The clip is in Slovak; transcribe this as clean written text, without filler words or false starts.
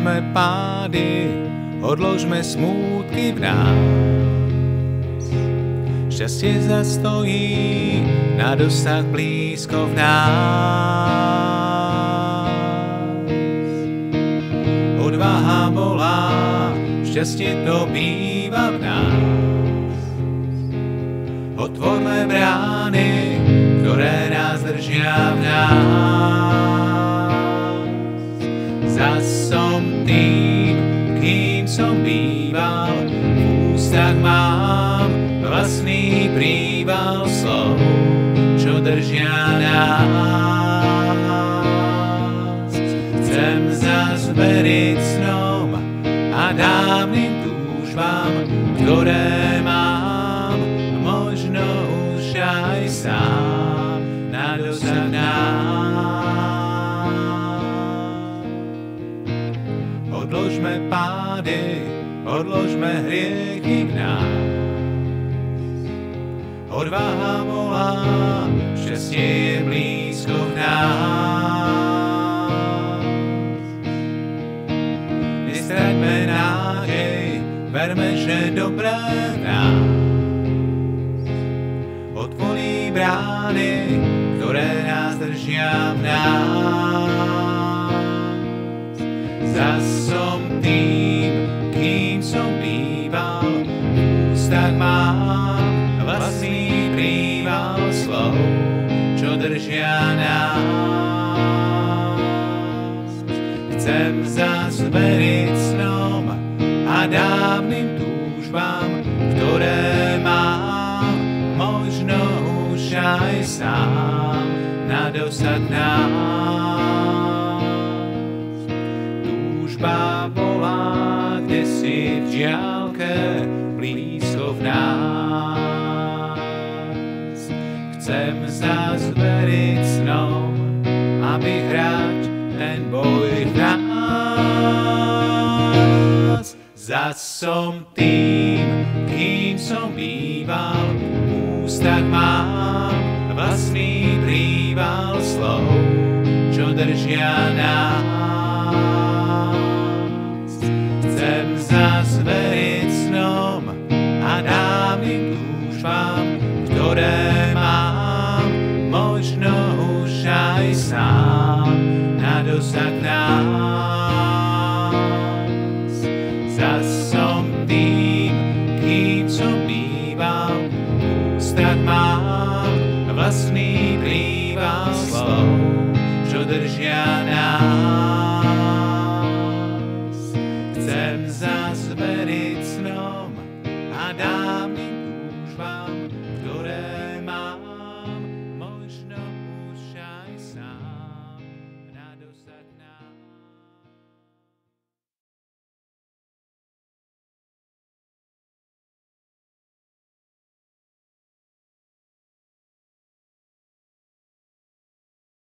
Odložme pády, odložme smútky v nás. Šťastie zastojí na dosah blízko v nás. Odvaha volá, šťastie to býva v nás. Otvorme brány, ktoré nás držia v nás. Zas som tým, kým som býval, v ústach mám vlastný príval slov, čo držia nás. Chcem zas veriť snom a dávnym túžbám, ktoré mám, možno už aj sám na dosah nás. Odložme pády, odložme hriechy v nás. Odvaha volá, šťastie je blízko v nás. Nestraťme nádej, verme, že dobré nás otvorí brány, ktoré nás držia v nás. Zas som tým, kým som býval, v ústach mám vlastný príval slov, čo držia nás. Chcem zas veriť snom a dávnym túžbám, ktoré mám, možno už aj sám na dosah nás. Túžba volá, kde si v diaľke, blízko v nás. Chcem zas veriť snom a vyhrať ten boj v nás. Zas som tým, kým som býval, v ústach mám vlastný príval slov, čo držia nás. Chcem zas veriť snom a dávnym túžbám, ktoré mám, možno už aj sám na dosah nás. Zas som tým, kým som býval, v ústach mám vlastný príval slov, čo držia nás. Chcem zas veriť snom a dávnym